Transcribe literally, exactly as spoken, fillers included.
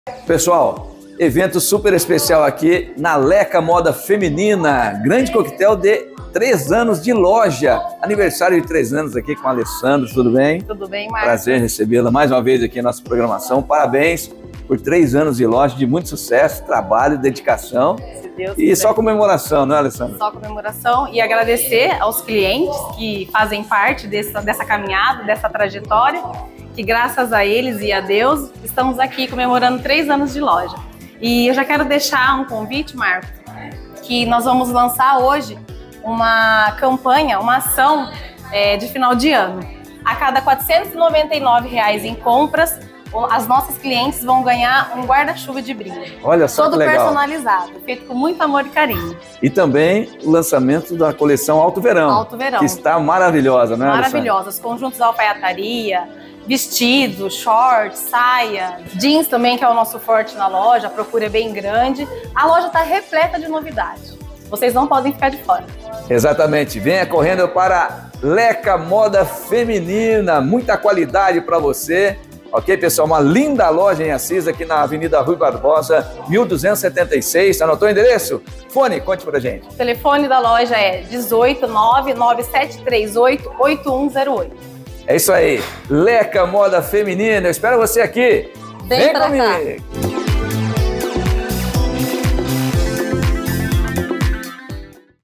Pessoal, evento super especial aqui na Leca Moda Feminina, grande coquetel de três anos de loja, aniversário de três anos aqui com o Alessandro, tudo bem? Tudo bem, Marcos? Prazer recebê-la mais uma vez aqui na nossa programação, parabéns por três anos de loja, de muito sucesso, trabalho, dedicação. Se Deus e quiser. Só comemoração, não é, Alessandro? Só comemoração e agradecer aos clientes que fazem parte dessa, dessa caminhada, dessa trajetória, que graças a eles e a Deus estamos aqui comemorando três anos de loja. E eu já quero deixar um convite, Marcos, que nós vamos lançar hoje uma campanha, uma ação é, de final de ano. A cada quatrocentos e noventa e nove reais em compras, as nossas clientes vão ganhar um guarda-chuva de brinde. Olha só todo que legal. Personalizado, feito com muito amor e carinho. E também o lançamento da coleção Alto Verão. Alto Verão. Que está maravilhosa, não é, Maravilhosa. Os conjuntos de alfaiataria, vestido, short, saia, jeans também, que é o nosso forte na loja, a procura é bem grande. A loja está repleta de novidades. Vocês não podem ficar de fora. Exatamente. Venha correndo para Leca Moda Feminina. Muita qualidade para você. Ok, pessoal? Uma linda loja em Assis, aqui na Avenida Rui Barbosa, mil duzentos e setenta e seis. Anotou o endereço? Fone, conte pra gente. O telefone da loja é dezoito, nove nove sete três oito, oito um zero oito. É isso aí. Leca Moda Feminina. Eu espero você aqui. Vem, Vem pra comigo. Cá.